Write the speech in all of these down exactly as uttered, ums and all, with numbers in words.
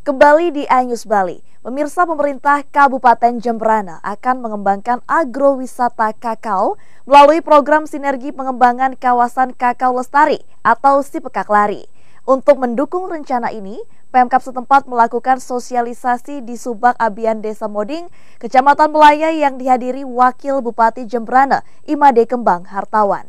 Kembali di iNews Bali, pemirsa, pemerintah Kabupaten Jembrana akan mengembangkan agrowisata kakao melalui program sinergi pengembangan kawasan kakao lestari atau Sipecaklari. Untuk mendukung rencana ini, Pemkab setempat melakukan sosialisasi di Subak Abian Desa Moding, Kecamatan Melaya yang dihadiri Wakil Bupati Jembrana, Imade Kembang Hartawan.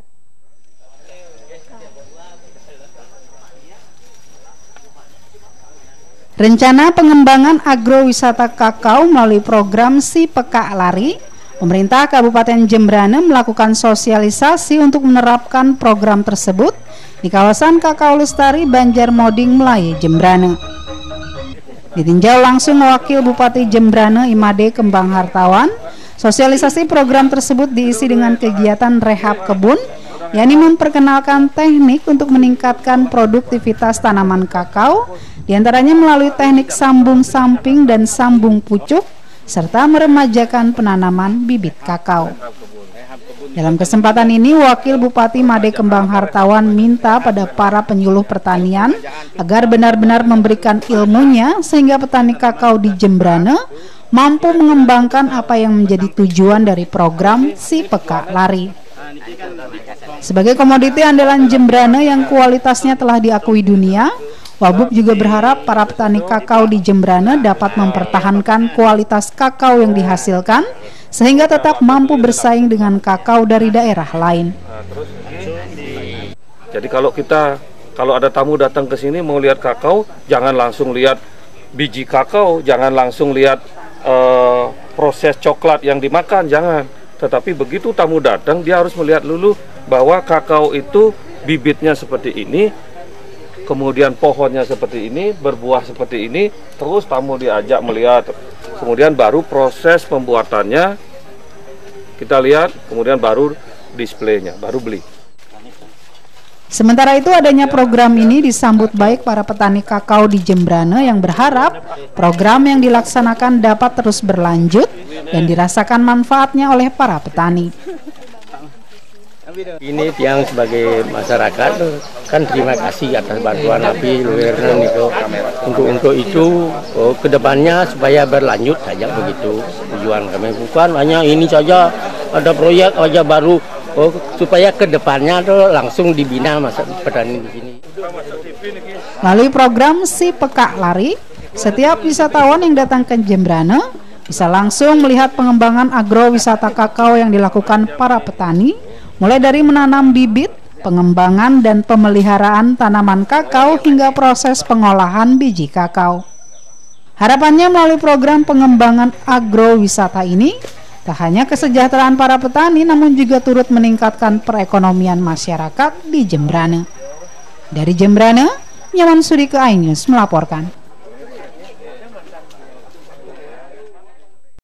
Rencana pengembangan agrowisata kakao melalui program Sipecaklari, pemerintah Kabupaten Jembrana melakukan sosialisasi untuk menerapkan program tersebut di kawasan kakao lestari Banjar Moding Melaya, Jembrana. Ditinjau langsung Wakil Bupati Jembrana Imade Kembang Hartawan, sosialisasi program tersebut diisi dengan kegiatan rehab kebun, yakni memperkenalkan teknik untuk meningkatkan produktivitas tanaman kakao, diantaranya melalui teknik sambung samping dan sambung pucuk, serta meremajakan penanaman bibit kakao. Dalam kesempatan ini, Wakil Bupati Imade Kembang Hartawan minta pada para penyuluh pertanian agar benar-benar memberikan ilmunya sehingga petani kakao di Jembrana mampu mengembangkan apa yang menjadi tujuan dari program Sipecaklari. Sebagai komoditi andalan Jembrana yang kualitasnya telah diakui dunia, Wabub juga berharap para petani kakao di Jembrana dapat mempertahankan kualitas kakao yang dihasilkan sehingga tetap mampu bersaing dengan kakao dari daerah lain. Jadi kalau kita kalau ada tamu datang ke sini mau lihat kakao, jangan langsung lihat biji kakao, jangan langsung lihat uh, proses coklat yang dimakan, jangan. Tetapi begitu tamu datang, dia harus melihat dulu bahwa kakao itu bibitnya seperti ini, kemudian pohonnya seperti ini, berbuah seperti ini, terus tamu diajak melihat, kemudian baru proses pembuatannya kita lihat, kemudian baru displaynya, baru beli. Sementara itu, adanya program ini disambut baik para petani kakao di Jembrana yang berharap program yang dilaksanakan dapat terus berlanjut dan dirasakan manfaatnya oleh para petani. Ini yang sebagai masyarakat kan terima kasih atas bantuan Nabi Luirnan itu. Untuk untuk itu oh, kedepannya supaya berlanjut saja begitu tujuan kami, bukan hanya ini saja ada proyek aja baru. Oh, supaya kedepannya tuh langsung dibina masa petani di sini. Melalui program Sipecaklari, setiap wisatawan yang datang ke Jembrana bisa langsung melihat pengembangan agrowisata kakao yang dilakukan para petani, mulai dari menanam bibit, pengembangan dan pemeliharaan tanaman kakao hingga proses pengolahan biji kakao. Harapannya melalui program pengembangan agrowisata ini, tak hanya kesejahteraan para petani, namun juga turut meningkatkan perekonomian masyarakat di Jembrana. Dari Jembrana, Nyaman Suri ke iNews melaporkan.